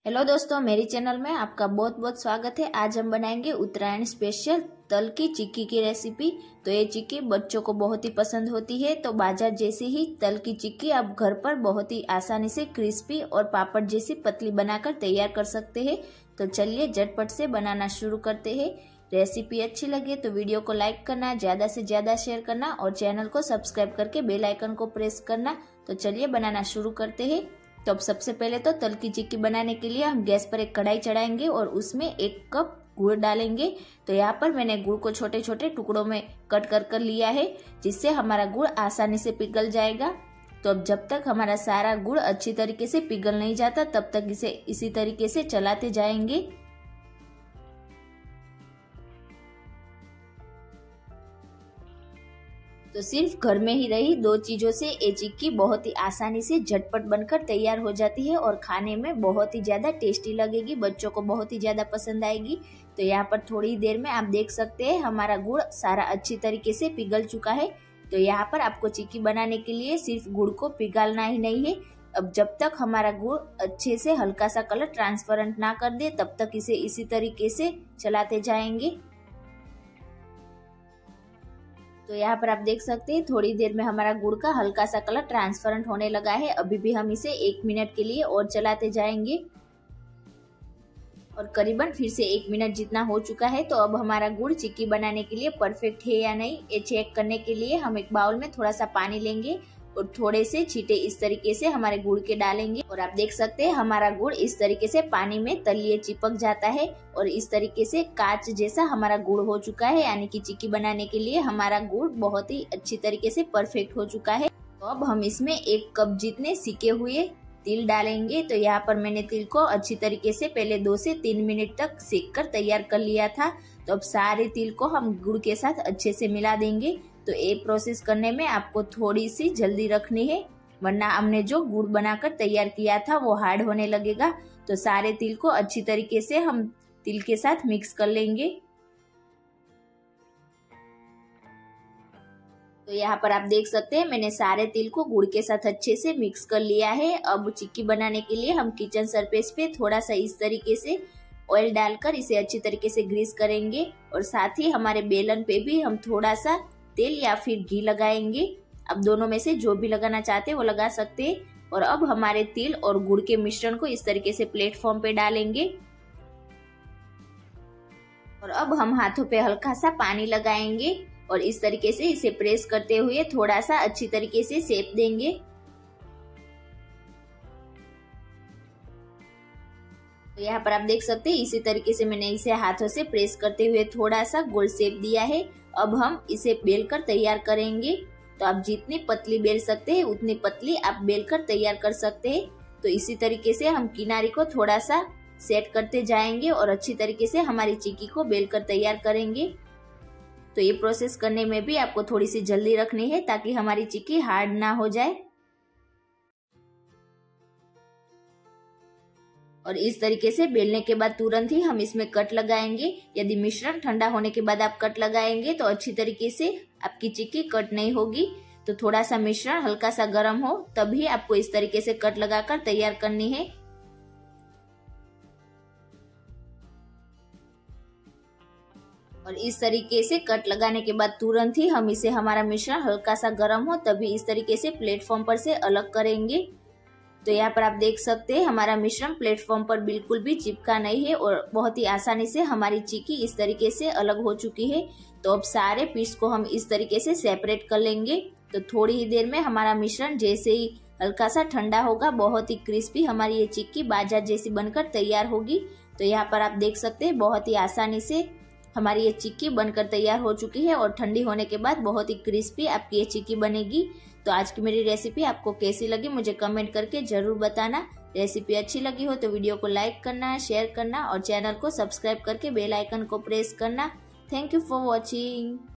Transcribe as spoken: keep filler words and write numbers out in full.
Hello दोस्तों, मेरी channel में आपका बहुत बहुत स्वागत है। आज हम बनाएंगे उत्तरायण स्पेशल तल की चिक्की की रेसिपी। तो ये चिक्की बच्चों को बहुत ही पसंद होती है। तो बाजार जैसी ही तल की चिक्की आप घर पर बहुत ही आसानी से क्रिस्पी और पापड़ जैसी पतली बनाकर तैयार कर सकते हैं। तो चलिए झटपट से बनाना शुरू करते हैं। रेसिपी अच्छी लगे तो वीडियो को लाइक करना, ज़्यादा से ज़्यादा शेयर करना और चैनल को सब्सक्राइब करके बेल आइकन को प्रेस करना। तो चलिए बनाना शुरू करते हैं। तो अब सबसे पहले तो तल की चिक्की बनाने के लिए हम गैस पर एक कढ़ाई चढ़ाएंगे और उसमें एक कप गुड़ डालेंगे। तो यहाँ पर मैंने गुड़ को छोटे छोटे टुकड़ों में कट कर कर लिया है, जिससे हमारा गुड़ आसानी से पिघल जाएगा। तो अब जब तक हमारा सारा गुड़ अच्छी तरीके से पिघल नहीं जाता तब तक इसे इसी तरीके से चलाते जाएंगे। तो सिर्फ घर में ही रही दो चीजों से ये चिक्की बहुत ही आसानी से झटपट बनकर तैयार हो जाती है और खाने में बहुत ही ज्यादा टेस्टी लगेगी, बच्चों को बहुत ही ज्यादा पसंद आएगी। तो यहाँ पर थोड़ी देर में आप देख सकते हैं हमारा गुड़ सारा अच्छी तरीके से पिघल चुका है। तो यहाँ पर आपको चिक्की बनाने के लिए सिर्फ गुड़ को पिघालना ही नहीं है। अब जब तक हमारा गुड़ अच्छे से हल्का सा कलर ट्रांसपेरेंट ना कर दे तब तक इसे इसी तरीके से चलाते जाएंगे। तो यहाँ पर आप देख सकते हैं थोड़ी देर में हमारा गुड़ का हल्का सा कलर ट्रांसपेरेंट होने लगा है। अभी भी हम इसे एक मिनट के लिए और चलाते जाएंगे और करीबन फिर से एक मिनट जितना हो चुका है। तो अब हमारा गुड़ चिक्की बनाने के लिए परफेक्ट है या नहीं ये चेक करने के लिए हम एक बाउल में थोड़ा सा पानी लेंगे और थोड़े से छींटे इस तरीके से हमारे गुड़ के डालेंगे। और आप देख सकते हैं हमारा गुड़ इस तरीके से पानी में तलिए चिपक जाता है और इस तरीके से कांच जैसा हमारा गुड़ हो चुका है, यानी कि चिक्की बनाने के लिए हमारा गुड़ बहुत ही अच्छी तरीके से परफेक्ट हो चुका है। तो अब हम इसमें एक कप जितने सिके हुए तिल डालेंगे। तो यहाँ पर मैंने तिल को अच्छी तरीके से पहले दो से तीन मिनट तक सेक कर तैयार कर लिया था। तो अब सारे तिल को हम गुड़ के साथ अच्छे से मिला देंगे। तो ये प्रोसेस करने में आपको थोड़ी सी जल्दी रखनी है, वरना हमने जो गुड़ बनाकर तैयार किया था वो हार्ड होने लगेगा। तो सारे तिल को अच्छी तरीके से हम तिल के साथ मिक्स कर लेंगे। तो यहाँ पर आप देख सकते हैं मैंने सारे तिल को गुड़ के साथ अच्छे से मिक्स कर लिया है। अब चिक्की बनाने के लिए हम किचन सरफेस पे थोड़ा सा इस तरीके से ऑयल डालकर इसे अच्छी तरीके से ग्रीस करेंगे और साथ ही हमारे बेलन पे भी हम थोड़ा सा तेल या फिर घी लगाएंगे। अब दोनों में से जो भी लगाना चाहते हैं वो लगा सकते हैं। और अब हमारे तिल और गुड़ के मिश्रण को इस तरीके से प्लेटफॉर्म पे डालेंगे और अब हम हाथों पे हल्का सा पानी लगाएंगे और इस तरीके से इसे प्रेस करते हुए थोड़ा सा अच्छी तरीके से सेक देंगे। तो यहाँ पर आप देख सकते हैं इसी तरीके से मैंने इसे हाथों से प्रेस करते हुए थोड़ा सा गोल शेप दिया है। अब हम इसे बेलकर तैयार करेंगे। तो आप जितनी पतली बेल सकते हैं उतनी पतली आप बेलकर तैयार कर सकते हैं। तो इसी तरीके से हम किनारे को थोड़ा सा सेट करते जाएंगे और अच्छी तरीके से हमारी चिक्की को बेलकर तैयार करेंगे। तो ये प्रोसेस करने में भी आपको थोड़ी सी जल्दी रखनी है ताकि हमारी चिक्की हार्ड ना हो जाए। और इस तरीके से बेलने के बाद तुरंत ही हम इसमें कट लगाएंगे। यदि मिश्रण ठंडा होने के बाद आप कट लगाएंगे तो अच्छी तरीके से आपकी चिक्की कट नहीं होगी। तो थोड़ा सा मिश्रण हल्का सा गर्म हो तभी आपको इस तरीके से कट लगाकर तैयार करनी है। और इस तरीके से कट लगाने के बाद तुरंत ही हम इसे हमारा मिश्रण हल्का सा गर्म हो तभी इस तरीके से प्लेटफॉर्म पर से अलग करेंगे। तो यहाँ पर आप देख सकते हैं हमारा मिश्रण प्लेटफॉर्म पर बिल्कुल भी चिपका नहीं है और बहुत ही आसानी से हमारी चिक्की इस तरीके से अलग हो चुकी है। तो अब सारे पीस को हम इस तरीके से सेपरेट कर लेंगे। तो थोड़ी ही देर में हमारा मिश्रण जैसे ही हल्का सा ठंडा होगा बहुत ही क्रिस्पी हमारी ये चिक्की बाजार जैसी बनकर तैयार होगी। तो यहाँ पर आप देख सकते हैं बहुत ही आसानी से हमारी ये चिक्की बनकर तैयार हो चुकी है और ठंडी होने के बाद बहुत ही क्रिस्पी आपकी ये चिक्की बनेगी। तो आज की मेरी रेसिपी आपको कैसी लगी मुझे कमेंट करके जरूर बताना। रेसिपी अच्छी लगी हो तो वीडियो को लाइक करना, शेयर करना और चैनल को सब्सक्राइब करके बेल आइकन को प्रेस करना। Thank you for watching.